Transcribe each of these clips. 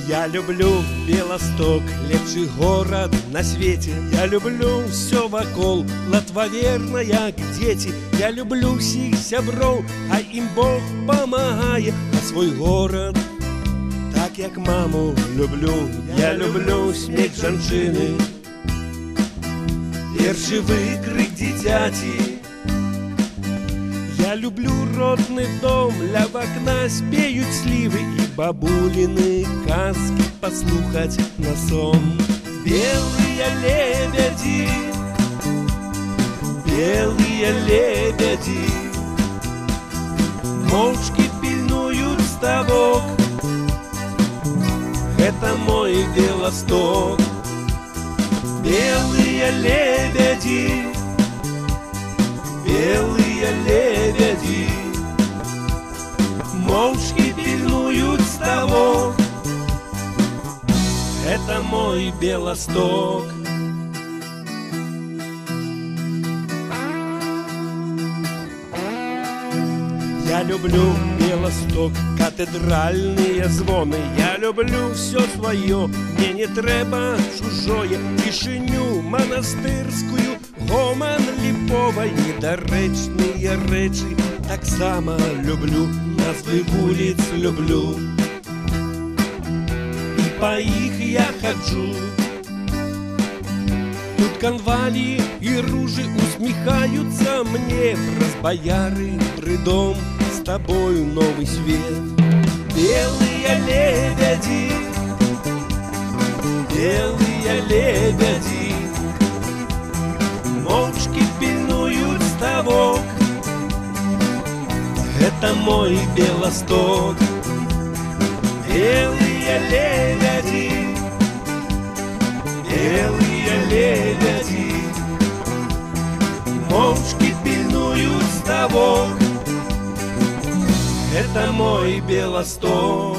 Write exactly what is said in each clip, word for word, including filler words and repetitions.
Я люблю Белосток, лепший город на свете. Я люблю все вокол, латваверна, як дети. Я люблю всех сяброў, а им Бог помагае. А свой город, так як маму люблю. Я люблю смех жанчыны, першы выкрик дзіцяці. Я люблю родный дом, ля в окна спеют сливы и бабулины казки послухать на сон. Белые лебеди, белые лебеди, мовчки пильнуют ставок. Это мой Белосток. Белые лебеди, белые лебеди, мовчки пильнуют ставок. Это мой Белосток. Я люблю Белосток, катедральные звоны. Я люблю все свое, мне не трэба чужое. Тишиню монастырскую, гоман липовой, недарэчныя рэчы таксама люблю. Назвы вуліц люблю, и по их я ходжу. Тут конвали и ружи усмехаются мне. Разбояры, придом, с тобою новый свет. Белые лебеди, белые лебеди, мовчки пильнуют ставок. Это мой Белосток. Белые лебеди, белые лебеди, мовчки пильнуют ставок. Это мой Белосток.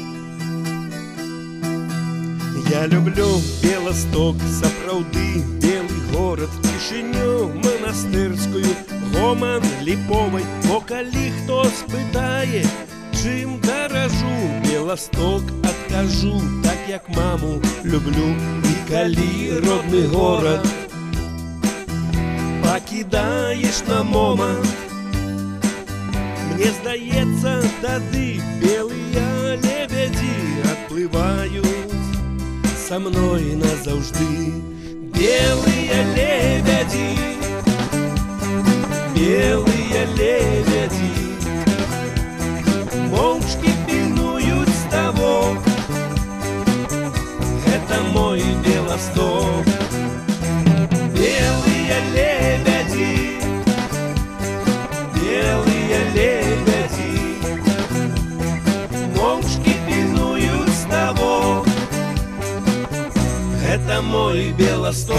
Я люблю Белосток, сапраўды белый город. Тишиню монастырскую, гоман липовой. Бо калі хто спытае, чым даражу, Белосток адкажу, так як маму люблю. І калі родны город пакідаеш на момант, мне здаецца, тады белые лебеди отплывают со мной назаўжды. Белые лебеди, белые лебеди, мовчки пильнуют ставок. Это мой Белосток. Белые лебеди, белые лебеди, мовчки пильнуют ставок. Это мой Белосток.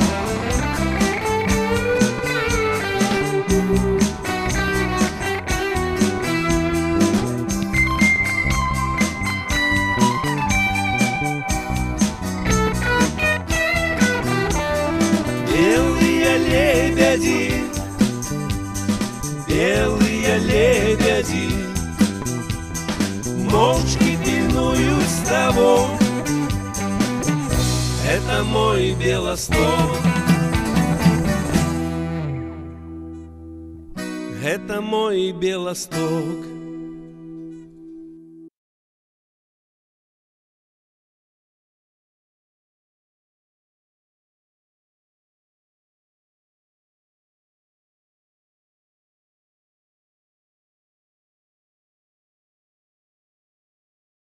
Белые лебеди, белые лебеди, мовчки пильнуют ставок. Это мой Белосток. Это мой Белосток.